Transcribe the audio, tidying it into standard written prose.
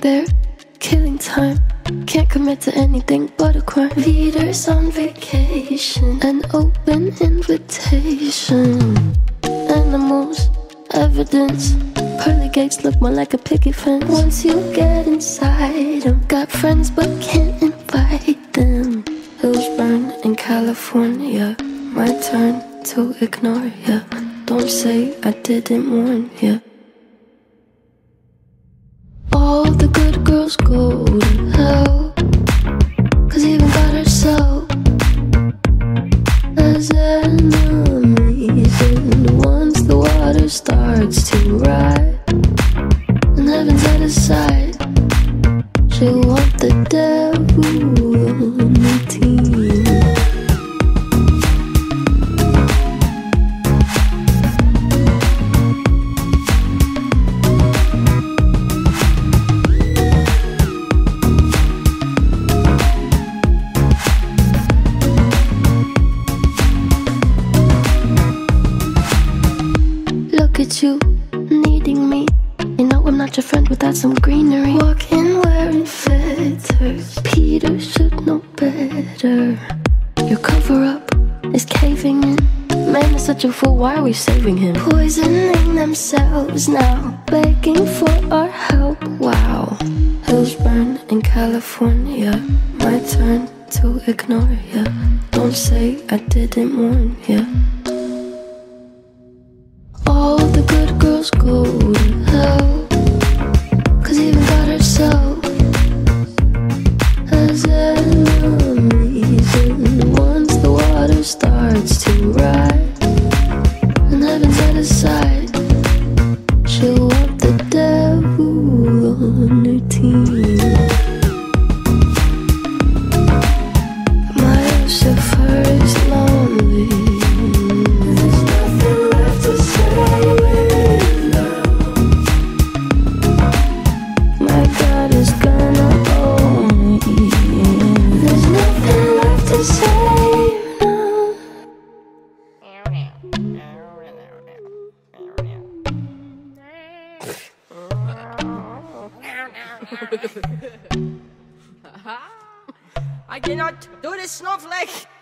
there, killing time. Can't commit to anything but a crime. Leaders on vacation, an open invitation. Animals, evidence. Pearly gates look more like a picket fence. Once you get inside them, got friends but can't invite them. Hills burn in California, my turn to ignore ya. Don't say I didn't warn ya. All the good girls go to hell, 'cause even God herself has enemies. And once the water starts to rise and heaven's at his side, she'll want the devil on the team. Look at you, needing me. You know I'm not your friend without some greenery. Walking wearing feathers, Peter should know better. Your cover-up is caving in. Man is such a fool, why are we saving him? Poisoning themselves now, begging for our help, wow. Hills burn in California, my turn to ignore ya. Don't say I didn't warn ya. All the good girls go to hell, 'cause even God herself has enemies. And once the water starts to rise and heaven's at his side, she'll want the devil on her team. My Lucifer is lonely. There's nothing left to say now. My God is gonna own me. There's nothing left to say now. I cannot do this, snowflake.